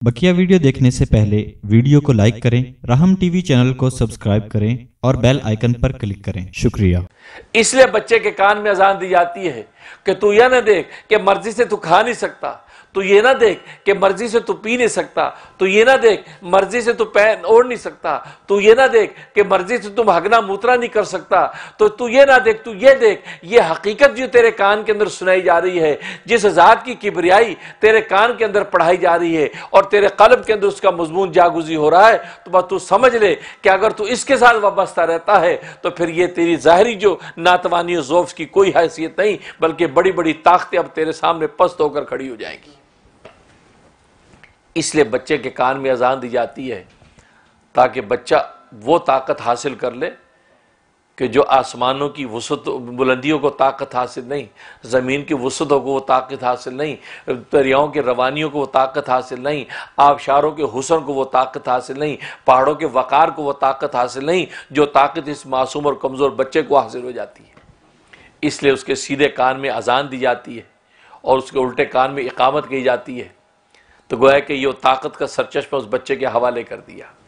बकिया video देखने से पहले वीडियो को लाइक करें, राहम टीवी चैनल को सब्सक्राइब करें और बेल आइकन पर क्लिक करें। शुक्रिया। इसलिए बच्चे के कान में अजान दी जाती है कि तू यह ना देख कि मर्जी से तू खा नहीं सकता, तू ये ना देख कि मर्जी से तू पी नहीं सकता, तू ये ना देख मर्जी से तू पैर ओढ़ नहीं सकता, तू ये ना देख कि मर्जी से तुम हगना मूत्रा नहीं कर सकता, तो तू ये ना देख, तू ये देख। ये हकीकत जो तेरे कान के अंदर सुनाई जा रही है, जिस ज़ात की किबरियाई तेरे कान के अंदर पढ़ाई जा रही है और तेरे कल्ब के अंदर उसका मजमून जागुजी हो रहा है, तो बस तू समझ ले कि अगर तू इसके साथ वाबस्ता रहता है तो फिर ये तेरी ज़ाहरी जो नातवानी और ज़ौफ़ की कोई हैसियत नहीं, बल्कि बड़ी बड़ी ताकतें अब तेरे सामने पस्त होकर खड़ी हो जाएंगी। इसलिए बच्चे के कान में अजान दी जाती है ताकि बच्चा वो ताकत हासिल कर ले कि जो आसमानों की वसत बुलंदियों को ताकत हासिल नहीं, ज़मीन की वसतों को वो ताकत हासिल नहीं, दरियाओं के रवानियों को वो ताकत हासिल नहीं, आबशारों के हुस्न को वो ताकत हासिल नहीं, पहाड़ों के वक़ार को वो ताकत हासिल नहीं, जो ताकत इस मासूम और कमज़ोर बच्चे को हासिल हो जाती है। इसलिए उसके सीधे कान में अजान दी जाती है और उसके उल्टे कान में इकामत की जाती है। तो गोया कि ये ताकत का सरचश्मा उस बच्चे के हवाले कर दिया।